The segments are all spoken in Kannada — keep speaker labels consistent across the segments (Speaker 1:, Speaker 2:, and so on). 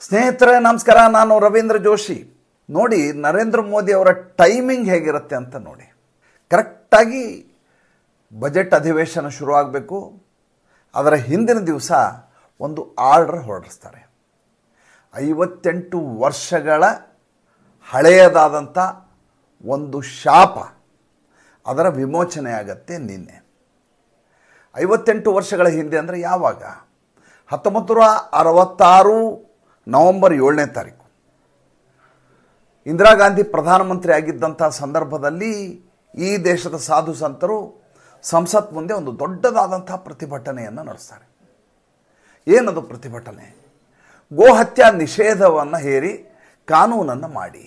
Speaker 1: ಸ್ನೇಹಿತರೆ ನಮಸ್ಕಾರ, ನಾನು ರವೀಂದ್ರ ಜೋಶಿ. ನೋಡಿ, ನರೇಂದ್ರ ಮೋದಿ ಅವರ ಟೈಮಿಂಗ್ ಹೇಗಿರುತ್ತೆ ಅಂತ ನೋಡಿ. ಕರೆಕ್ಟಾಗಿ ಬಜೆಟ್ ಅಧಿವೇಶನ ಶುರುವಾಗಬೇಕು. ಅದರ ಹಿಂದಿನ ದಿವಸ ಒಂದು ಆರ್ಡರ್ ಹೊರಡಿಸ್ತಾರೆ. 58 ವರ್ಷಗಳ ಹಳೆಯದಾದಂಥ ಒಂದು ಶಾಪ, ಅದರ ವಿಮೋಚನೆ ಆಗತ್ತೆ ನಿನ್ನೆ. 58 ವರ್ಷಗಳ ಹಿಂದೆ ಅಂದರೆ ಯಾವಾಗ? 1966 ನವೆಂಬರ್ 7ನೇ ತಾರೀಕು ಇಂದಿರಾ ಗಾಂಧಿ ಪ್ರಧಾನಮಂತ್ರಿ ಆಗಿದ್ದಂಥ ಸಂದರ್ಭದಲ್ಲಿ ಈ ದೇಶದ ಸಾಧು ಸಂತರು ಸಂಸತ್ ಮುಂದೆ ಒಂದು ದೊಡ್ಡದಾದಂಥ ಪ್ರತಿಭಟನೆಯನ್ನು ನಡೆಸ್ತಾರೆ. ಏನದು ಪ್ರತಿಭಟನೆ? ಗೋಹತ್ಯಾ ನಿಷೇಧವನ್ನು ಹೇರಿ ಕಾನೂನನ್ನು ಮಾಡಿ.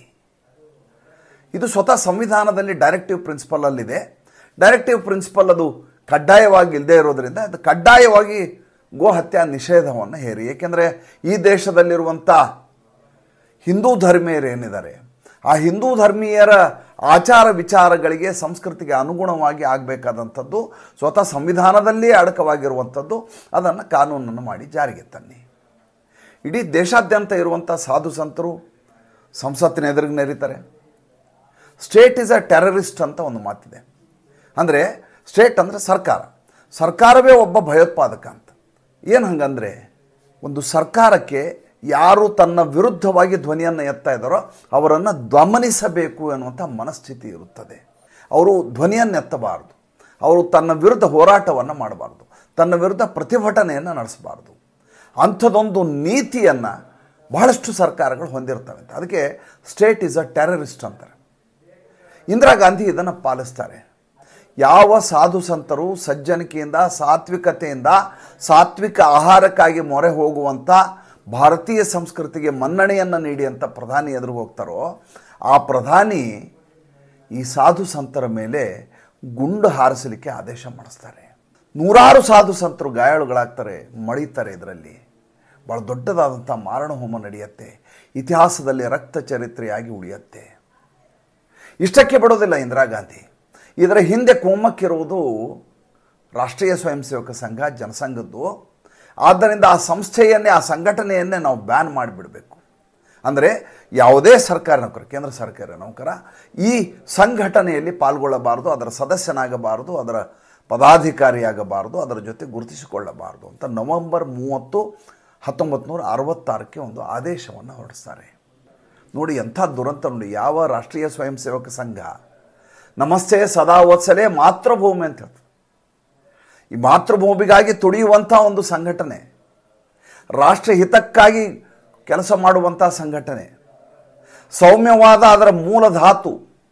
Speaker 1: ಇದು ಸ್ವತಃ ಸಂವಿಧಾನದಲ್ಲಿ ಡೈರೆಕ್ಟಿವ್ ಪ್ರಿನ್ಸಿಪಲಲ್ಲಿದೆ. ಡೈರೆಕ್ಟಿವ್ ಪ್ರಿನ್ಸಿಪಲ್ ಅದು ಕಡ್ಡಾಯವಾಗಿ ಇಲ್ಲದೆ ಇರೋದರಿಂದ ಅದು ಕಡ್ಡಾಯವಾಗಿ ಗೋಹತ್ಯಾ ನಿಷೇಧವನ್ನು ಹೇರಿ. ಏಕೆಂದರೆ ಈ ದೇಶದಲ್ಲಿರುವಂಥ ಹಿಂದೂ ಧರ್ಮೀಯರು ಏನಿದ್ದಾರೆ, ಆ ಹಿಂದೂ ಧರ್ಮೀಯರ ಆಚಾರ ವಿಚಾರಗಳಿಗೆ, ಸಂಸ್ಕೃತಿಗೆ ಅನುಗುಣವಾಗಿ ಆಗಬೇಕಾದಂಥದ್ದು ಸ್ವತಃ ಸಂವಿಧಾನದಲ್ಲೇ ಅಡಕವಾಗಿರುವಂಥದ್ದು. ಅದನ್ನು ಕಾನೂನನ್ನು ಮಾಡಿ ಜಾರಿಗೆ ತನ್ನಿ. ಇಡೀ ದೇಶಾದ್ಯಂತ ಇರುವಂಥ ಸಾಧು ಸಂತರು ಸಂಸತ್ತಿನ ಎದುರಿಗೆ ನೆರೀತಾರೆ. ಸ್ಟೇಟ್ ಈಸ್ ಅ ಟೆರರಿಸ್ಟ್ ಅಂತ ಒಂದು ಮಾತಿದೆ. ಅಂದರೆ ಸ್ಟೇಟ್ ಅಂದರೆ ಸರ್ಕಾರವೇ ಒಬ್ಬ ಭಯೋತ್ಪಾದಕ ಅಂತ. ಏನು ಹಂಗಂದರೆ, ಒಂದು ಸರ್ಕಾರಕ್ಕೆ ಯಾರು ತನ್ನ ವಿರುದ್ಧವಾಗಿ ಧ್ವನಿಯನ್ನು ಎತ್ತಾ ಇದ್ದಾರೋ ಅವರನ್ನು ದಮನಿಸಬೇಕು ಎನ್ನುವಂಥ ಮನಸ್ಥಿತಿ ಇರುತ್ತದೆ. ಅವರು ಧ್ವನಿಯನ್ನು ಎತ್ತಬಾರ್ದು, ಅವರು ತನ್ನ ವಿರುದ್ಧ ಹೋರಾಟವನ್ನು ಮಾಡಬಾರ್ದು, ತನ್ನ ವಿರುದ್ಧ ಪ್ರತಿಭಟನೆಯನ್ನು ನಡೆಸಬಾರ್ದು. ಅಂಥದ್ದೊಂದು ನೀತಿಯನ್ನು ಬಹಳಷ್ಟು ಸರ್ಕಾರಗಳು ಹೊಂದಿರ್ತವೆ ಅಂತ. ಅದಕ್ಕೆ ಸ್ಟೇಟ್ ಈಸ್ ಅ ಟೆರರಿಸ್ಟ್ ಅಂತಾರೆ. ಇಂದಿರಾ ಗಾಂಧಿ ಇದನ್ನು ಪಾಲಿಸ್ತಾರೆ. ಯಾವ ಸಾಧು ಸಂತರು ಸಜ್ಜನಿಕೆಯಿಂದ, ಸಾತ್ವಿಕತೆಯಿಂದ, ಸಾತ್ವಿಕ ಆಹಾರಕ್ಕಾಗಿ ಮೊರೆ ಹೋಗುವಂಥ ಭಾರತೀಯ ಸಂಸ್ಕೃತಿಗೆ ಮನ್ನಣೆಯನ್ನು ನೀಡಿ ಅಂತ ಪ್ರಧಾನಿ ಎದುರು ಹೋಗ್ತಾರೋ, ಆ ಪ್ರಧಾನಿ ಈ ಸಾಧು ಸಂತರ ಮೇಲೆ ಗುಂಡು ಹಾರಿಸಲಿಕ್ಕೆ ಆದೇಶ ಮಾಡಿಸ್ತಾರೆ. ನೂರಾರು ಸಾಧು ಸಂತರು ಗಾಯಾಳುಗಳಾಗ್ತಾರೆ, ಮಡಿತಾರೆ. ಇದರಲ್ಲಿ ಭಾಳ ದೊಡ್ಡದಾದಂಥ ಮಾರಣ ಹೋಮ ನಡೆಯುತ್ತೆ. ಇತಿಹಾಸದಲ್ಲಿ ರಕ್ತ ಚರಿತ್ರೆಯಾಗಿ ಉಳಿಯುತ್ತೆ. ಇಷ್ಟಕ್ಕೆ ಬಿಡೋದಿಲ್ಲ ಇಂದಿರಾ ಗಾಂಧಿ. ಇದರ ಹಿಂದೆ ಕುಮ್ಮಕ್ಕಿರುವುದು ರಾಷ್ಟ್ರೀಯ ಸ್ವಯಂ ಸೇವಕ ಸಂಘ, ಜನಸಂಘದ್ದು. ಆದ್ದರಿಂದ ಆ ಸಂಸ್ಥೆಯನ್ನೇ, ಆ ಸಂಘಟನೆಯನ್ನೇ ನಾವು ಬ್ಯಾನ್ ಮಾಡಿಬಿಡಬೇಕು. ಅಂದರೆ ಯಾವುದೇ ಸರ್ಕಾರಿ ನೌಕರ, ಕೇಂದ್ರ ಸರ್ಕಾರಿ ನೌಕರ ಈ ಸಂಘಟನೆಯಲ್ಲಿ ಪಾಲ್ಗೊಳ್ಳಬಾರ್ದು, ಅದರ ಸದಸ್ಯನಾಗಬಾರ್ದು, ಅದರ ಪದಾಧಿಕಾರಿಯಾಗಬಾರ್ದು, ಅದರ ಜೊತೆ ಗುರುತಿಸಿಕೊಳ್ಳಬಾರ್ದು ಅಂತ ನವೆಂಬರ್ 30, 1966ಕ್ಕೆ ಒಂದು ಆದೇಶವನ್ನು ಹೊರಡಿಸ್ತಾರೆ. ನೋಡಿ ಎಂಥ ದುರಂತ ನೋಡಿ. ಯಾವ ರಾಷ್ಟ್ರೀಯ ಸ್ವಯಂ ಸೇವಕ ಸಂಘ ನಮಸ್ತೆ ಸದಾ ವತ್ಸಲೆ ಮಾತೃಭೂಮಿ ಅಂತ ಹೇಳ್ತಾರೆ. ಈ ಮಾತೃಭೂಮಿಗಾಗಿ ತುಡಿಯುವಂಥ ಒಂದು ಸಂಘಟನೆ, ರಾಷ್ಟ್ರ ಹಿತಕ್ಕಾಗಿ ಕೆಲಸ ಮಾಡುವಂಥ ಸಂಘಟನೆ, ಸೌಮ್ಯವಾದ ಅದರ ಮೂಲ ಧಾತು.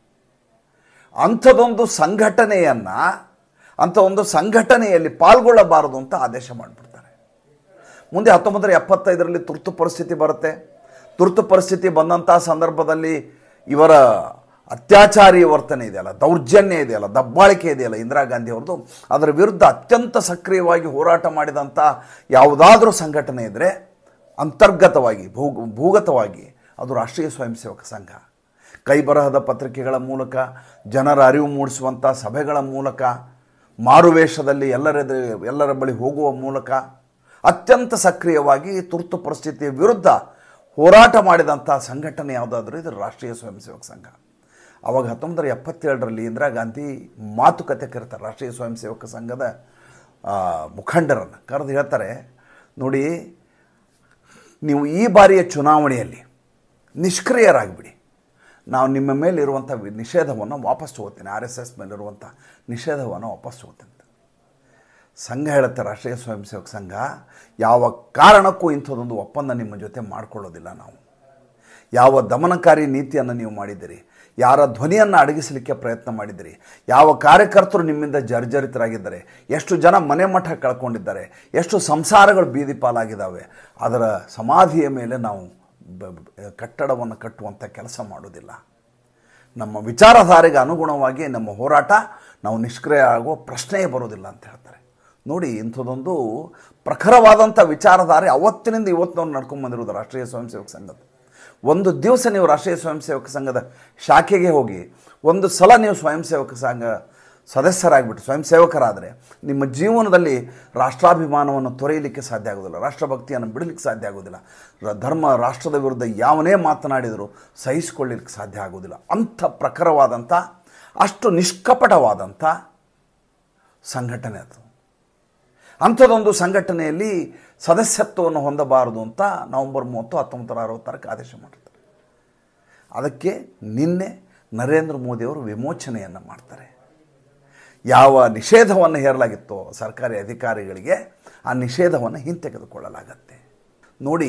Speaker 1: ಅಂಥದ್ದೊಂದು ಸಂಘಟನೆಯನ್ನು, ಅಂಥ ಒಂದು ಸಂಘಟನೆಯಲ್ಲಿ ಪಾಲ್ಗೊಳ್ಳಬಾರದು ಅಂತ ಆದೇಶ ಮಾಡಿಬಿಡ್ತಾರೆ. ಮುಂದೆ 1975ರಲ್ಲಿ ತುರ್ತು ಪರಿಸ್ಥಿತಿ ಬರುತ್ತೆ. ತುರ್ತು ಪರಿಸ್ಥಿತಿ ಬಂದಂಥ ಸಂದರ್ಭದಲ್ಲಿ ಇವರ ಅತ್ಯಾಚಾರಿ ವರ್ತನೆ ಇದೆಯಲ್ಲ, ದೌರ್ಜನ್ಯ ಇದೆಯಲ್ಲ, ದಬ್ಬಾಳಿಕೆ ಇದೆಯಲ್ಲ ಇಂದಿರಾ ಗಾಂಧಿ ಅವ್ರದ್ದು, ಅದರ ವಿರುದ್ಧ ಅತ್ಯಂತ ಸಕ್ರಿಯವಾಗಿ ಹೋರಾಟ ಮಾಡಿದಂಥ ಯಾವುದಾದ್ರೂ ಸಂಘಟನೆ ಇದ್ದರೆ ಅಂತರ್ಗತವಾಗಿ, ಭೂಗತವಾಗಿ ಅದು ರಾಷ್ಟ್ರೀಯ ಸ್ವಯಂ ಸೇವಕ ಸಂಘ. ಕೈಬರಹದ ಪತ್ರಿಕೆಗಳ ಮೂಲಕ, ಜನರ ಅರಿವು ಮೂಡಿಸುವಂಥ ಸಭೆಗಳ ಮೂಲಕ, ಮಾರುವೇಷದಲ್ಲಿ ಎಲ್ಲರ ಬಳಿ ಹೋಗುವ ಮೂಲಕ ಅತ್ಯಂತ ಸಕ್ರಿಯವಾಗಿ ತುರ್ತು ಪರಿಸ್ಥಿತಿಯ ವಿರುದ್ಧ ಹೋರಾಟ ಮಾಡಿದಂಥ ಸಂಘಟನೆ ಯಾವುದಾದ್ರೂ ಇದು ರಾಷ್ಟ್ರೀಯ ಸ್ವಯಂ ಸೇವಕ ಸಂಘ. ಆವಾಗ 1977ರಲ್ಲಿ ಇಂದಿರಾ ಗಾಂಧಿ ಮಾತುಕತೆ ಕರೀತಾರೆ ರಾಷ್ಟ್ರೀಯ ಸ್ವಯಂ ಸೇವಕ ಸಂಘದ ಮುಖಂಡರನ್ನು ಕರೆದು ಹೇಳ್ತಾರೆ, ನೋಡಿ ನೀವು ಈ ಬಾರಿಯ ಚುನಾವಣೆಯಲ್ಲಿ ನಿಷ್ಕ್ರಿಯರಾಗಿಬಿಡಿ, ನಾವು ನಿಮ್ಮ ಮೇಲಿರುವಂಥ ನಿಷೇಧವನ್ನು ವಾಪಸ್ ತಗೋತೀನಿ, RSS ಮೇಲಿರುವಂಥ ನಿಷೇಧವನ್ನು ವಾಪಸ್ ತಗೋತೀನಿ. ಸಂಘ ಹೇಳುತ್ತೆ, ರಾಷ್ಟ್ರೀಯ ಸ್ವಯಂ ಸೇವಕ ಸಂಘ, ಯಾವ ಕಾರಣಕ್ಕೂ ಇಂಥದ್ದೊಂದು ಒಪ್ಪಂದ ನಿಮ್ಮ ಜೊತೆ ಮಾಡಿಕೊಳ್ಳೋದಿಲ್ಲ ನಾವು. ಯಾವ ದಮನಕಾರಿ ನೀತಿಯನ್ನು ನೀವು ಮಾಡಿದ್ದೀರಿ, ಯಾರ ಧ್ವನಿಯನ್ನು ಅಡಗಿಸಲಿಕ್ಕೆ ಪ್ರಯತ್ನ ಮಾಡಿದ್ದೀರಿ, ಯಾವ ಕಾರ್ಯಕರ್ತರು ನಿಮ್ಮಿಂದ ಜರ್ಜರಿತರಾಗಿದ್ದಾರೆ, ಎಷ್ಟು ಜನ ಮನೆ ಮಠ ಕಳ್ಕೊಂಡಿದ್ದಾರೆ, ಎಷ್ಟು ಸಂಸಾರಗಳು ಬೀದಿ ಪಾಲಾಗಿದ್ದಾವೆ, ಅದರ ಸಮಾಧಿಯ ಮೇಲೆ ನಾವು ಕಟ್ಟಡವನ್ನು ಕಟ್ಟುವಂಥ ಕೆಲಸ ಮಾಡೋದಿಲ್ಲ. ನಮ್ಮ ವಿಚಾರಧಾರೆಗೆ ಅನುಗುಣವಾಗಿ ನಮ್ಮ ಹೋರಾಟ, ನಾವು ನಿಷ್ಕ್ರಿಯ ಆಗುವ ಪ್ರಶ್ನೆಯೇ ಬರೋದಿಲ್ಲ ಅಂತ ಹೇಳ್ತಾರೆ. ನೋಡಿ, ಇಂಥದ್ದೊಂದು ಪ್ರಖರವಾದಂಥ ವಿಚಾರಧಾರೆ ಅವತ್ತಿನಿಂದ ಇವತ್ತಿನವ್ರು ನಡ್ಕೊಂಡ್ಬಂದಿರೋದು ರಾಷ್ಟ್ರೀಯ ಸ್ವಯಂ ಸೇವಕ ಸಂಘದ. ಒಂದು ದಿವಸ ನೀವು ರಾಷ್ಟ್ರೀಯ ಸ್ವಯಂ ಸೇವಕ ಸಂಘದ ಶಾಖೆಗೆ ಹೋಗಿ, ಒಂದು ಸಲ ನೀವು ಸ್ವಯಂ ಸೇವಕ ಸಂಘ ಸದಸ್ಯರಾಗಿಬಿಟ್ಟು ಸ್ವಯಂ ಸೇವಕರಾದರೆ ನಿಮ್ಮ ಜೀವನದಲ್ಲಿ ರಾಷ್ಟ್ರಾಭಿಮಾನವನ್ನು ತೊರೆಯಲಿಕ್ಕೆ ಸಾಧ್ಯ ಆಗೋದಿಲ್ಲ, ರಾಷ್ಟ್ರಭಕ್ತಿಯನ್ನು ಬಿಡಲಿಕ್ಕೆ ಸಾಧ್ಯ ಆಗೋದಿಲ್ಲ, ಧರ್ಮ ರಾಷ್ಟ್ರದ ವಿರುದ್ಧ ಯಾವನೇ ಮಾತನಾಡಿದರೂ ಸಹಿಸಿಕೊಳ್ಳಲಿಕ್ಕೆ ಸಾಧ್ಯ ಆಗೋದಿಲ್ಲ. ಅಂಥ ಪ್ರಖರವಾದಂಥ, ಅಷ್ಟು ನಿಷ್ಕಪಟವಾದಂಥ ಸಂಘಟನೆ ಅದು. ಅಂಥದ್ದೊಂದು ಸಂಘಟನೆಯಲ್ಲಿ ಸದಸ್ಯತ್ವವನ್ನು ಹೊಂದಬಾರದು ಅಂತ ನವೆಂಬರ್ 30, 1966 ಆದೇಶ ಮಾಡಿರ್ತಾರೆ. ಅದಕ್ಕೆ ನಿನ್ನೆ ನರೇಂದ್ರ ಮೋದಿಯವರು ವಿಮೋಚನೆಯನ್ನು ಮಾಡ್ತಾರೆ. ಯಾವ ನಿಷೇಧವನ್ನು ಹೇರಲಾಗಿತ್ತೋ ಸರ್ಕಾರಿ ಅಧಿಕಾರಿಗಳಿಗೆ, ಆ ನಿಷೇಧವನ್ನು ಹಿಂತೆಗೆದುಕೊಳ್ಳಲಾಗತ್ತೆ. ನೋಡಿ,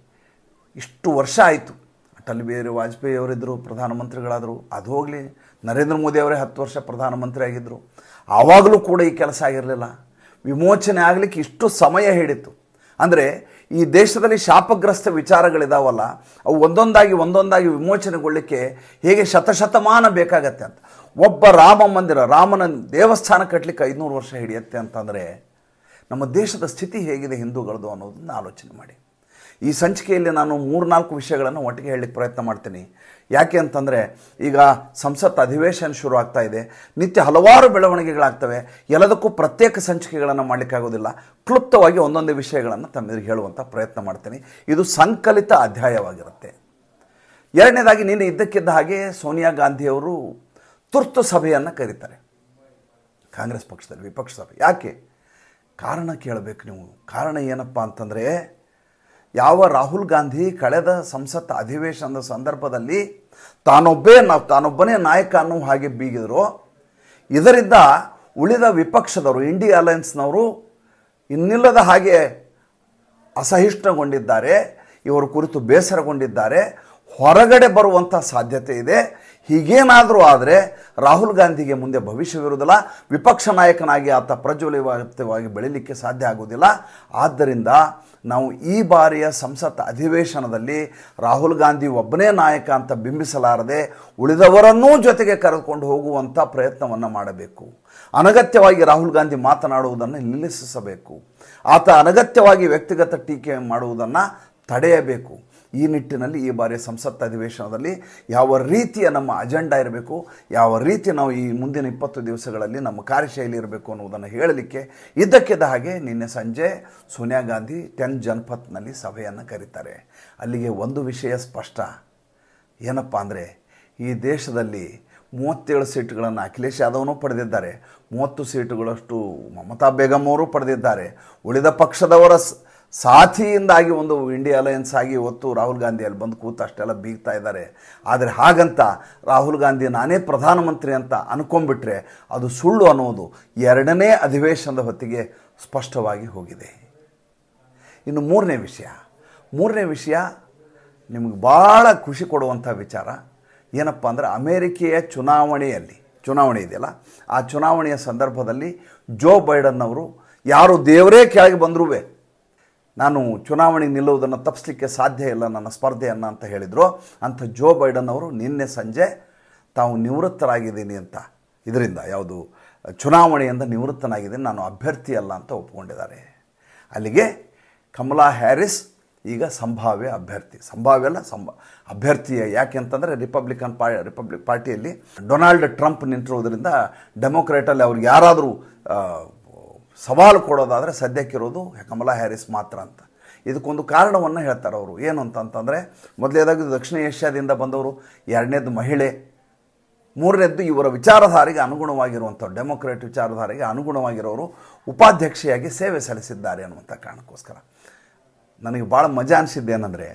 Speaker 1: ಇಷ್ಟು ವರ್ಷ ಆಯಿತು, ಅಟಲ್ ಬಿಹಾರಿ ವಾಜಪೇಯಿ ಅವರಿದ್ದರು, ಪ್ರಧಾನಮಂತ್ರಿಗಳಾದರು. ಅದು ಹೋಗಲಿ, ನರೇಂದ್ರ ಮೋದಿ ಅವರೇ 10 ವರ್ಷ ಪ್ರಧಾನಮಂತ್ರಿ ಆಗಿದ್ದರು. ಆವಾಗಲೂ ಕೂಡ ಈ ಕೆಲಸ ಆಗಿರಲಿಲ್ಲ. ವಿಮೋಚನೆ ಆಗಲಿಕ್ಕೆ ಇಷ್ಟು ಸಮಯ ಹಿಡಿತು ಅಂದರೆ ಈ ದೇಶದಲ್ಲಿ ಶಾಪಗ್ರಸ್ತ ವಿಚಾರಗಳಿದಾವಲ್ಲ, ಅವು ಒಂದೊಂದಾಗಿ ವಿಮೋಚನೆಗೊಳ್ಳಲಿಕ್ಕೆ ಹೇಗೆ ಶತಶತಮಾನ ಬೇಕಾಗತ್ತೆ ಅಂತ. ಒಬ್ಬ ರಾಮನ ದೇವಸ್ಥಾನ ಕಟ್ಟಲಿಕ್ಕೆ 500 ವರ್ಷ ಹಿಡಿಯುತ್ತೆ ಅಂತಂದರೆ ನಮ್ಮ ದೇಶದ ಸ್ಥಿತಿ ಹೇಗಿದೆ ಹಿಂದೂಗಳದು ಅನ್ನೋದನ್ನ ಆಲೋಚನೆ ಮಾಡಿ. ಈ ಸಂಚಿಕೆಯಲ್ಲಿ ನಾನು 3-4 ವಿಷಯಗಳನ್ನು ಒಟ್ಟಿಗೆ ಹೇಳಲಿಕ್ಕೆ ಪ್ರಯತ್ನ ಮಾಡ್ತೀನಿ. ಯಾಕೆ ಅಂತಂದರೆ ಈಗ ಸಂಸತ್ ಅಧಿವೇಶನ ಶುರು ಆಗ್ತಾ ಇದೆ, ನಿತ್ಯ ಹಲವಾರು ಬೆಳವಣಿಗೆಗಳಾಗ್ತವೆ. ಎಲ್ಲದಕ್ಕೂ ಪ್ರತ್ಯೇಕ ಸಂಚಿಕೆಗಳನ್ನು ಮಾಡಲಿಕ್ಕಾಗೋದಿಲ್ಲ. ಕ್ಲುಪ್ತವಾಗಿ ಒಂದೊಂದೇ ವಿಷಯಗಳನ್ನು ತಮ್ಮೆದುರಿಗೆ ಹೇಳುವಂಥ ಪ್ರಯತ್ನ ಮಾಡ್ತೀನಿ. ಇದು ಸಂಕಲಿತ ಅಧ್ಯಾಯವಾಗಿರುತ್ತೆ. ಎರಡನೇದಾಗಿ, ನಿನ್ನೆ ಇದ್ದಕ್ಕಿದ್ದ ಹಾಗೆ ಸೋನಿಯಾ ಗಾಂಧಿಯವರು ತುರ್ತು ಸಭೆಯನ್ನು ಕರೀತಾರೆ ಕಾಂಗ್ರೆಸ್ ಪಕ್ಷದಲ್ಲಿ, ವಿಪಕ್ಷ ಸಭೆ. ಯಾಕೆ? ಕಾರಣ ಕೇಳಬೇಕು ನೀವು. ಕಾರಣ ಏನಪ್ಪ ಅಂತಂದರೆ, ಯಾವ ರಾಹುಲ್ ಗಾಂಧಿ ಕಳೆದ ಸಂಸತ್ ಅಧಿವೇಶನದ ಸಂದರ್ಭದಲ್ಲಿ ತಾನೊಬ್ಬನೇ ನಾಯಕ ಅನ್ನೋ ಹಾಗೆ ಬೀಗಿದ್ರು, ಇದರಿಂದ ಉಳಿದ ವಿಪಕ್ಷದವರು, ಇಂಡಿಯಾ ಅಲಯನ್ಸ್ನವರು ಇನ್ನಿಲ್ಲದ ಹಾಗೆ ಅಸಹಿಷ್ಣುಗೊಂಡಿದ್ದಾರೆ, ಇವರ ಕುರಿತು ಬೇಸರಗೊಂಡಿದ್ದಾರೆ, ಹೊರಗಡೆ ಬರುವಂಥ ಸಾಧ್ಯತೆ ಇದೆ. ಹೀಗೇನಾದರೂ ಆದರೆ ರಾಹುಲ್ ಗಾಂಧಿಗೆ ಮುಂದೆ ಭವಿಷ್ಯವಿರುವುದಿಲ್ಲ, ವಿಪಕ್ಷ ನಾಯಕನಾಗಿ ಆತ ಪ್ರಜ್ವಲವಾಗಿ ಬೆಳೀಲಿಕ್ಕೆ ಸಾಧ್ಯ ಆಗುವುದಿಲ್ಲ. ಆದ್ದರಿಂದ ನಾವು ಈ ಬಾರಿಯ ಸಂಸತ್ ಅಧಿವೇಶನದಲ್ಲಿ ರಾಹುಲ್ ಗಾಂಧಿ ಒಬ್ಬನೇ ನಾಯಕ ಅಂತ ಬಿಂಬಿಸಲಾರದೆ ಉಳಿದವರನ್ನೂ ಜೊತೆಗೆ ಕರೆದುಕೊಂಡು ಹೋಗುವಂಥ ಪ್ರಯತ್ನವನ್ನು ಮಾಡಬೇಕು. ಅನಗತ್ಯವಾಗಿ ರಾಹುಲ್ ಗಾಂಧಿ ಮಾತನಾಡುವುದನ್ನು ನಿಲ್ಲಿಸಬೇಕು. ಆತ ಅನಗತ್ಯವಾಗಿ ವ್ಯಕ್ತಿಗತ ಟೀಕೆ ಮಾಡುವುದನ್ನು ತಡೆಯಬೇಕು. ಈ ನಿಟ್ಟಿನಲ್ಲಿ ಈ ಬಾರಿಯ ಸಂಸತ್ ಅಧಿವೇಶನದಲ್ಲಿ ಯಾವ ರೀತಿಯ ನಮ್ಮ ಅಜೆಂಡಾ ಇರಬೇಕು, ಯಾವ ರೀತಿ ನಾವು ಈ ಮುಂದಿನ 20 ದಿವಸಗಳಲ್ಲಿ ನಮ್ಮ ಕಾರ್ಯಶೈಲಿ ಇರಬೇಕು ಅನ್ನೋದನ್ನು ಹೇಳಲಿಕ್ಕೆ ಇದ್ದಕ್ಕಿದ್ದ ಹಾಗೆ ನಿನ್ನೆ ಸಂಜೆ ಸೋನಿಯಾ ಗಾಂಧಿ 10 ಜನಪಥ್ನಲ್ಲಿ ಸಭೆಯನ್ನು ಕರೀತಾರೆ. ಅಲ್ಲಿಗೆ ಒಂದು ವಿಷಯ ಸ್ಪಷ್ಟ. ಏನಪ್ಪ ಅಂದರೆ, ಈ ದೇಶದಲ್ಲಿ 37 ಸೀಟುಗಳನ್ನು ಅಖಿಲೇಶ್ ಯಾದವ್ನೂ ಪಡೆದಿದ್ದಾರೆ, 30 ಸೀಟುಗಳಷ್ಟು ಮಮತಾ ಬೇಗಂ ಅವರು ಪಡೆದಿದ್ದಾರೆ. ಉಳಿದ ಪಕ್ಷದವರ ಸಾಥಿಯಿಂದಾಗಿ ಒಂದು ಇಂಡಿಯಾ ಅಲಯನ್ಸ್ ಆಗಿ ಇವತ್ತು ರಾಹುಲ್ ಗಾಂಧಿ ಅಲ್ಲಿ ಬಂದು ಕೂತು ಅಷ್ಟೆಲ್ಲ ಬೀಗ್ತಾ ಇದ್ದಾರೆ. ಆದರೆ ಹಾಗಂತ ರಾಹುಲ್ ಗಾಂಧಿ ನಾನೇ ಪ್ರಧಾನಮಂತ್ರಿ ಅಂತ ಅನ್ಕೊಂಡ್ಬಿಟ್ರೆ ಅದು ಸುಳ್ಳು ಅನ್ನೋದು 2ನೇ ಅಧಿವೇಶನದ ಹೊತ್ತಿಗೆ ಸ್ಪಷ್ಟವಾಗಿ ಹೋಗಿದೆ. ಇನ್ನು ಮೂರನೇ ವಿಷಯ ನಿಮಗೆ ಭಾಳ ಖುಷಿ ಕೊಡುವಂಥ ವಿಚಾರ ಏನಪ್ಪ ಅಂದರೆ, ಅಮೇರಿಕೆಯ ಚುನಾವಣೆ ಇದೆಯಲ್ಲ, ಆ ಚುನಾವಣೆಯ ಸಂದರ್ಭದಲ್ಲಿ ಜೋ ಬೈಡನ್ ಅವರು, ಯಾರು ದೇವರೇ ಕೆಳಗೆ ಬಂದರೂ ನಾನು ಚುನಾವಣೆಗೆ ನಿಲ್ಲುವುದನ್ನು ತಪ್ಪಿಸಲಿಕ್ಕೆ ಸಾಧ್ಯ ಇಲ್ಲ ನನ್ನ ಸ್ಪರ್ಧೆಯನ್ನು ಅಂತ ಹೇಳಿದರು. ಅಂಥ ಜೋ ಬೈಡನ್ ಅವರು ನಿನ್ನೆ ಸಂಜೆ ತಾವು ನಿವೃತ್ತರಾಗಿದ್ದೀನಿ ಅಂತ, ಇದರಿಂದ ಯಾವುದು ಚುನಾವಣೆಯಿಂದ ನಿವೃತ್ತನಾಗಿದ್ದೀನಿ, ನಾನು ಅಭ್ಯರ್ಥಿ ಅಲ್ಲ ಅಂತ ಒಪ್ಪಿಕೊಂಡಿದ್ದಾರೆ. ಅಲ್ಲಿಗೆ ಕಮಲಾ ಹ್ಯಾರಿಸ್ ಈಗ ಸಂಭಾವ್ಯ ಅಭ್ಯರ್ಥಿ. ಯಾಕೆ ಅಂತಂದರೆ ರಿಪಬ್ಲಿಕ್ ಪಾರ್ಟಿಯಲ್ಲಿ ಡೊನಾಲ್ಡ್ ಟ್ರಂಪ್ ನಿಂತಿರೋದ್ರಿಂದ ಡೆಮೊಕ್ರೇಟಲ್ಲಿ ಅವ್ರಿಗೆ ಯಾರಾದರೂ ಸವಾಲು ಕೊಡೋದಾದರೆ ಸದ್ಯಕ್ಕಿರೋದು ಕಮಲಾ ಹ್ಯಾರಿಸ್ ಮಾತ್ರ ಅಂತ. ಇದಕ್ಕೊಂದು ಕಾರಣವನ್ನು ಹೇಳ್ತಾರೆ ಅವರು. ಏನು ಅಂತಂತಂದರೆ, ಮೊದಲನೇದಾಗಿ ದಕ್ಷಿಣ ಏಷ್ಯಾದಿಂದ ಬಂದವರು, ಎರಡನೇದು ಮಹಿಳೆ, ಮೂರನೇದ್ದು ಇವರ ವಿಚಾರಧಾರೆಗೆ ಅನುಗುಣವಾಗಿರುವಂಥವ್ರು, ಡೆಮೊಕ್ರೇಟ್ ವಿಚಾರಧಾರೆಗೆ ಅನುಗುಣವಾಗಿರೋರು ಉಪಾಧ್ಯಕ್ಷೆಯಾಗಿ ಸೇವೆ ಸಲ್ಲಿಸಿದ್ದಾರೆ ಅನ್ನುವಂಥ ಕಾರಣಕ್ಕೋಸ್ಕರ ನನಗೆ ಭಾಳ ಮಜಾ ಅನಿಸಿದ್ದೇನೆಂದರೆ,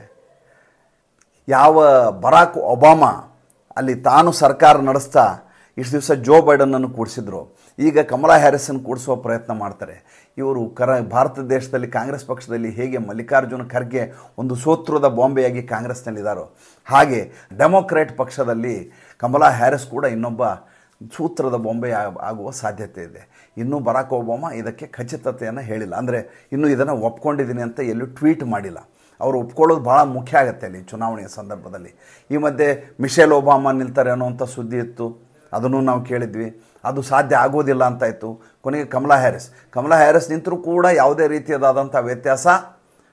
Speaker 1: ಯಾವ ಬರಾಕ್ ಒಬಾಮಾ ಅಲ್ಲಿ ತಾನು ಸರ್ಕಾರ ನಡೆಸ್ತಾ ಇಷ್ಟು ದಿವಸ ಜೋ ಬೈಡನನ್ನು ಕೂಡಿಸಿದ್ರು, ಈಗ ಕಮಲಾ ಹ್ಯಾರಿಸನ್ನು ಕೂಡಿಸುವ ಪ್ರಯತ್ನ ಮಾಡ್ತಾರೆ. ಇವರು ಭಾರತ ದೇಶದಲ್ಲಿ ಕಾಂಗ್ರೆಸ್ ಪಕ್ಷದಲ್ಲಿ ಹೇಗೆ ಮಲ್ಲಿಕಾರ್ಜುನ ಖರ್ಗೆ ಒಂದು ಸೋತ್ರದ ಬಾಂಬೆಯಾಗಿ ಕಾಂಗ್ರೆಸ್ನಲ್ಲಿದ್ದಾರೋ, ಹಾಗೆ ಡೆಮೊಕ್ರೇಟ್ ಪಕ್ಷದಲ್ಲಿ ಕಮಲಾ ಹ್ಯಾರಿಸ್ ಕೂಡ ಇನ್ನೊಬ್ಬ ಸೂತ್ರದ ಬಾಂಬೆ ಆಗುವ ಸಾಧ್ಯತೆ ಇದೆ. ಇನ್ನೂ ಬರಾಕ್ ಒಬಾಮಾ ಇದಕ್ಕೆ ಖಚಿತತೆಯನ್ನು ಹೇಳಿಲ್ಲ, ಅಂದರೆ ಇನ್ನೂ ಇದನ್ನು ಒಪ್ಕೊಂಡಿದ್ದೀನಿ ಅಂತ ಎಲ್ಲೂ ಟ್ವೀಟ್ ಮಾಡಿಲ್ಲ. ಅವರು ಒಪ್ಕೊಳ್ಳೋದು ಭಾಳ ಮುಖ್ಯ ಆಗುತ್ತೆ ಅಲ್ಲಿ ಚುನಾವಣೆಯ ಸಂದರ್ಭದಲ್ಲಿ. ಈ ಮಧ್ಯೆ ಮಿಶೆಲ್ ಒಬಾಮಾ ನಿಲ್ತಾರೆ ಅನ್ನೋವಂಥ ಸುದ್ದಿ ಇತ್ತು, ಅದನ್ನು ನಾವು ಕೇಳಿದ್ವಿ. ಅದು ಸಾಧ್ಯ ಆಗೋದಿಲ್ಲ ಅಂತಾಯಿತು. ಕೊನೆಗೆ ಕಮಲಾ ಹ್ಯಾರಿಸ್ ನಿಂತರೂ ಕೂಡ ಯಾವುದೇ ರೀತಿಯಾದಂಥ ವ್ಯತ್ಯಾಸ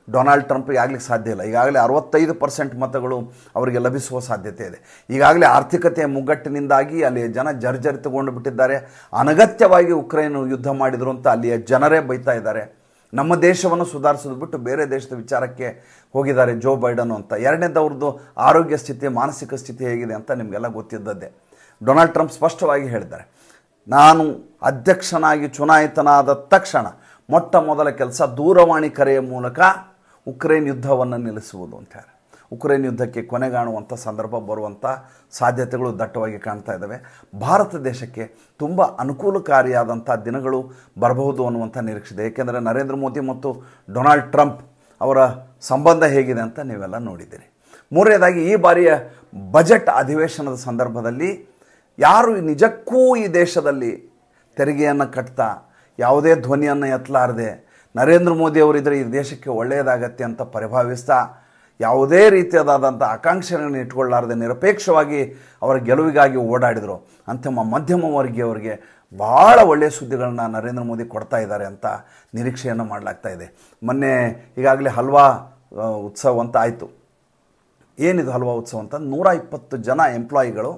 Speaker 1: ಡೊನಾಲ್ಡ್ ಟ್ರಂಪ್ಗೆ ಆಗ್ಲಿಕ್ಕೆ ಸಾಧ್ಯ ಇಲ್ಲ. ಈಗಾಗಲೇ 65% ಮತಗಳು ಅವರಿಗೆ ಲಭಿಸುವ ಸಾಧ್ಯತೆ ಇದೆ. ಈಗಾಗಲೇ ಆರ್ಥಿಕತೆಯ ಮುಗ್ಗಟ್ಟಿನಿಂದಾಗಿ ಅಲ್ಲಿಯ ಜನ ಜರ್ಜರಿತಗೊಂಡು ಬಿಟ್ಟಿದ್ದಾರೆ. ಅನಗತ್ಯವಾಗಿ ಉಕ್ರೇನ್ ಯುದ್ಧ ಮಾಡಿದರು ಅಂತ ಅಲ್ಲಿಯ ಜನರೇ ಬೈತಾ ಇದ್ದಾರೆ. ನಮ್ಮ ದೇಶವನ್ನು ಸುಧಾರಿಸೋದು ಬಿಟ್ಟು ಬೇರೆ ದೇಶದ ವಿಚಾರಕ್ಕೆ ಹೋಗಿದ್ದಾರೆ ಜೋ ಬೈಡನ್ ಅಂತ. ಎರಡನೇದವ್ರದ್ದು ಆರೋಗ್ಯ ಸ್ಥಿತಿ, ಮಾನಸಿಕ ಸ್ಥಿತಿ ಹೇಗಿದೆ ಅಂತ ನಿಮಗೆಲ್ಲ ಗೊತ್ತಿದ್ದದ್ದೇ. ಡೊನಾಲ್ಡ್ ಟ್ರಂಪ್ ಸ್ಪಷ್ಟವಾಗಿ ಹೇಳಿದ್ದಾರೆ, ನಾನು ಅಧ್ಯಕ್ಷನಾಗಿ ಚುನಾಯಿತನಾದ ತಕ್ಷಣ ಮೊಟ್ಟ ಮೊದಲ ಕೆಲಸ ದೂರವಾಣಿ ಕರೆಯ ಮೂಲಕ ಉಕ್ರೇನ್ ಯುದ್ಧವನ್ನು ನಿಲ್ಲಿಸುವುದು ಅಂತ ಹೇಳಿ. ಉಕ್ರೇನ್ ಯುದ್ಧಕ್ಕೆ ಕೊನೆಗಾಣುವಂಥ ಸಂದರ್ಭ ಬರುವಂಥ ಸಾಧ್ಯತೆಗಳು ದಟ್ಟವಾಗಿ ಕಾಣ್ತಾ ಇದ್ದಾವೆ. ಭಾರತ ದೇಶಕ್ಕೆ ತುಂಬ ಅನುಕೂಲಕಾರಿಯಾದಂಥ ದಿನಗಳು ಬರಬಹುದು ಅನ್ನುವಂಥ ನಿರೀಕ್ಷೆ ಇದೆ. ಏಕೆಂದರೆ ನರೇಂದ್ರ ಮೋದಿ ಮತ್ತು ಡೊನಾಲ್ಡ್ ಟ್ರಂಪ್ ಅವರ ಸಂಬಂಧ ಹೇಗಿದೆ ಅಂತ ನೀವೆಲ್ಲ ನೋಡಿದ್ದೀರಿ. ಮೂರನೇದಾಗಿ ಈ ಬಾರಿಯ ಬಜೆಟ್ ಅಧಿವೇಶನದ ಸಂದರ್ಭದಲ್ಲಿ ಯಾರು ನಿಜಕ್ಕೂ ಈ ದೇಶದಲ್ಲಿ ತೆರಿಗೆಯನ್ನು ಕಟ್ತಾ ಯಾವುದೇ ಧ್ವನಿಯನ್ನು ಎತ್ತಲಾರದೆ ನರೇಂದ್ರ ಮೋದಿ ಅವರಿದ್ದರೆ ಈ ದೇಶಕ್ಕೆ ಒಳ್ಳೆಯದಾಗತ್ತೆ ಅಂತ ಪರಿಭಾವಿಸ್ತಾ ಯಾವುದೇ ರೀತಿಯಾದಂಥ ಆಕಾಂಕ್ಷೆಗಳನ್ನು ಇಟ್ಕೊಳ್ಳಾರದೆ ನಿರಪೇಕ್ಷವಾಗಿ ಅವರ ಗೆಲುವಿಗಾಗಿ ಓಡಾಡಿದರು ಅಂತಿಮ ಮಧ್ಯಮ ವರ್ಗೀಯವರಿಗೆ ಭಾಳ ಒಳ್ಳೆಯ ಸುದ್ದಿಗಳನ್ನ ನರೇಂದ್ರ ಮೋದಿ ಕೊಡ್ತಾ ಇದ್ದಾರೆ ಅಂತ ನಿರೀಕ್ಷೆಯನ್ನು ಮಾಡಲಾಗ್ತಾ ಇದೆ. ಮೊನ್ನೆ ಈಗಾಗಲೇ ಹಲ್ವಾ ಉತ್ಸವ ಅಂತ ಆಯಿತು. ಏನಿದು ಹಲ್ವಾ ಉತ್ಸವ ಅಂತ 120 ಜನ ಎಂಪ್ಲಾಯಿಗಳು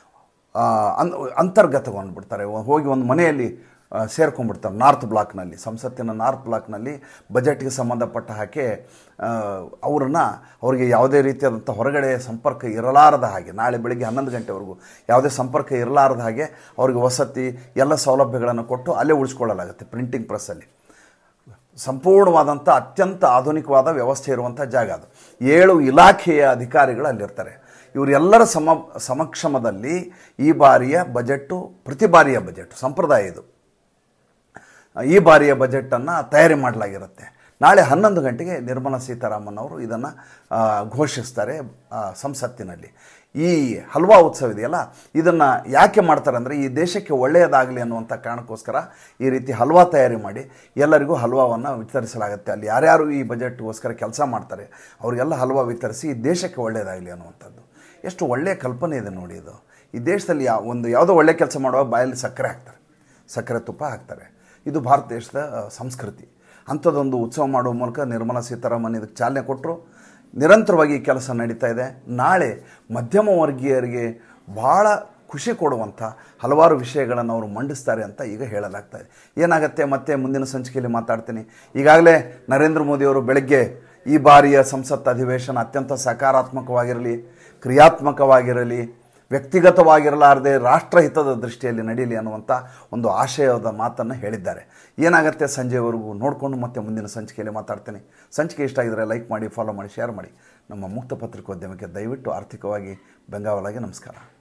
Speaker 1: ಅಂತರ್ಗತಗೊಂಡ್ಬಿಡ್ತಾರೆ. ಹೋಗಿ ಒಂದು ಮನೆಯಲ್ಲಿ ಸೇರ್ಕೊಂಡ್ಬಿಡ್ತಾರೆ ನಾರ್ತ್ ಬ್ಲಾಕ್ನಲ್ಲಿ, ಸಂಸತ್ತಿನ ನಾರ್ತ್ ಬ್ಲಾಕ್ನಲ್ಲಿ ಬಜೆಟ್ಗೆ ಸಂಬಂಧಪಟ್ಟ ಹಾಗೆ ಅವ್ರಿಗೆ ಯಾವುದೇ ರೀತಿಯಾದಂಥ ಹೊರಗಡೆ ಸಂಪರ್ಕ ಇರಲಾರದ ಹಾಗೆ, ನಾಳೆ ಬೆಳಗ್ಗೆ 11 ಗಂಟೆವರೆಗೂ ಯಾವುದೇ ಸಂಪರ್ಕ ಇರಲಾರದ ಹಾಗೆ ಅವ್ರಿಗೆ ವಸತಿ ಎಲ್ಲ ಸೌಲಭ್ಯಗಳನ್ನು ಕೊಟ್ಟು ಅಲ್ಲೇ ಉಳಿಸ್ಕೊಳ್ಳಲಾಗುತ್ತೆ. ಪ್ರಿಂಟಿಂಗ್ ಪ್ರೆಸ್ಸಲ್ಲಿ ಸಂಪೂರ್ಣವಾದಂಥ ಅತ್ಯಂತ ಆಧುನಿಕವಾದ ವ್ಯವಸ್ಥೆ ಇರುವಂಥ ಜಾಗ ಅದು. 7 ಇಲಾಖೆಯ ಅಧಿಕಾರಿಗಳು ಅಲ್ಲಿರ್ತಾರೆ. ಇವರೆಲ್ಲರ ಸಮಕ್ಷಮದಲ್ಲಿ ಈ ಬಾರಿಯ ಬಜೆಟ್ಟು, ಪ್ರತಿ ಬಾರಿಯ ಬಜೆಟ್ ಸಂಪ್ರದಾಯ ಇದು, ಈ ಬಾರಿಯ ಬಜೆಟನ್ನು ತಯಾರಿ ಮಾಡಲಾಗಿರುತ್ತೆ. ನಾಳೆ 11 ಗಂಟೆಗೆ ನಿರ್ಮಲಾ ಸೀತಾರಾಮನ್ ಅವರು ಇದನ್ನು ಘೋಷಿಸ್ತಾರೆ ಸಂಸತ್ತಿನಲ್ಲಿ. ಈ ಹಲ್ವಾ ಉತ್ಸವ ಇದೆಯಲ್ಲ, ಇದನ್ನು ಯಾಕೆ ಮಾಡ್ತಾರೆ ಅಂದರೆ ಈ ದೇಶಕ್ಕೆ ಒಳ್ಳೆಯದಾಗಲಿ ಅನ್ನುವಂಥ ಕಾರಣಕ್ಕೋಸ್ಕರ ಈ ರೀತಿ ಹಲ್ವಾ ತಯಾರಿ ಮಾಡಿ ಎಲ್ಲರಿಗೂ ಹಲ್ವಾವನ್ನು ವಿತರಿಸಲಾಗುತ್ತೆ. ಅಲ್ಲಿ ಯಾರ್ಯಾರು ಈ ಬಜೆಟ್ಗೋಸ್ಕರ ಕೆಲಸ ಮಾಡ್ತಾರೆ ಅವರಿಗೆಲ್ಲ ಹಲ್ವಾ ವಿತರಿಸಿ ಈ ದೇಶಕ್ಕೆ ಒಳ್ಳೆಯದಾಗಲಿ ಅನ್ನುವಂಥದ್ದು. ಎಷ್ಟು ಒಳ್ಳೆಯ ಕಲ್ಪನೆ ಇದೆ ನೋಡಿ ಇದು. ಈ ದೇಶದಲ್ಲಿ ಯಾವುದೋ ಒಳ್ಳೆಯ ಕೆಲಸ ಮಾಡುವಾಗ ಬಾಯಲ್ಲಿ ಸಕ್ಕರೆ ಹಾಕ್ತಾರೆ, ಸಕ್ಕರೆ ತುಪ್ಪ ಹಾಕ್ತಾರೆ. ಇದು ಭಾರತ ದೇಶದ ಸಂಸ್ಕೃತಿ. ಅಂಥದ್ದೊಂದು ಉತ್ಸವ ಮಾಡುವ ಮೂಲಕ ನಿರ್ಮಲಾ ಸೀತಾರಾಮನ್ ಇದಕ್ಕೆ ಚಾಲನೆ ಕೊಟ್ಟರು. ನಿರಂತರವಾಗಿ ಈ ಕೆಲಸ ನಡೀತಾ ಇದೆ. ನಾಳೆ ಮಧ್ಯಮ ವರ್ಗೀಯರಿಗೆ ಭಾಳ ಖುಷಿ ಕೊಡುವಂಥ ಹಲವಾರು ವಿಷಯಗಳನ್ನು ಅವರು ಮಂಡಿಸ್ತಾರೆ ಅಂತ ಈಗ ಹೇಳಲಾಗ್ತಾ ಇದೆ. ಏನಾಗುತ್ತೆ ಮತ್ತೆ ಮುಂದಿನ ಸಂಚಿಕೆಯಲ್ಲಿ ಮಾತಾಡ್ತೀನಿ. ಈಗಾಗಲೇ ನರೇಂದ್ರ ಮೋದಿಯವರು ಬೆಳಗ್ಗೆ ಈ ಬಾರಿಯ ಸಂಸತ್ ಅಧಿವೇಶನ ಅತ್ಯಂತ ಸಕಾರಾತ್ಮಕವಾಗಿರಲಿ, ಕ್ರಿಯಾತ್ಮಕವಾಗಿರಲಿ, ವ್ಯಕ್ತಿಗತವಾಗಿರಲಾರದೆ ರಾಷ್ಟ್ರಹಿತದ ದೃಷ್ಟಿಯಲ್ಲಿ ನಡೀಲಿ ಅನ್ನುವಂಥ ಒಂದು ಆಶಯದ ಮಾತನ್ನು ಹೇಳಿದ್ದಾರೆ. ಏನಾಗುತ್ತೆ ಸಂಜೆವರೆಗೂ ನೋಡಿಕೊಂಡು ಮತ್ತೆ ಮುಂದಿನ ಸಂಚಿಕೆಯಲ್ಲಿ ಮಾತಾಡ್ತೀನಿ. ಸಂಚಿಕೆ ಇಷ್ಟ ಆಗಿದರೆ ಲೈಕ್ ಮಾಡಿ, ಫಾಲೋ ಮಾಡಿ, ಶೇರ್ ಮಾಡಿ. ನಮ್ಮ ಮುಕ್ತ ಪತ್ರಿಕೋದ್ಯಮಕ್ಕೆ ದಯವಿಟ್ಟು ಆರ್ಥಿಕವಾಗಿ ಬೆಂಗಾವಲಾಗಿ ನಮಸ್ಕಾರ.